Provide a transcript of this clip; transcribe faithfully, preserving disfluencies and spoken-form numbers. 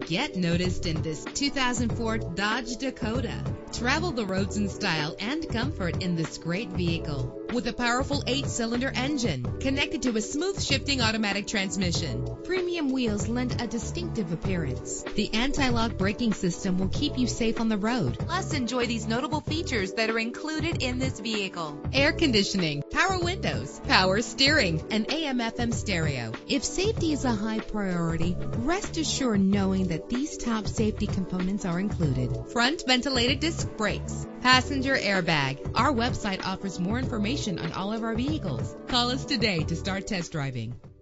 Get noticed in this two thousand four Dodge Dakota. Travel the roads in style and comfort in this great vehicle. With a powerful eight-cylinder engine connected to a smooth shifting automatic transmission, premium wheels lend a distinctive appearance. The anti-lock braking system will keep you safe on the road. Plus, enjoy these notable features that are included in this vehicle: air conditioning, power windows, power steering, and A M F M stereo. If safety is a high priority, rest assured knowing that these top safety components are included: front ventilated disc brakes, passenger airbag. Our website offers more information on all of our vehicles. Call us today to start test driving.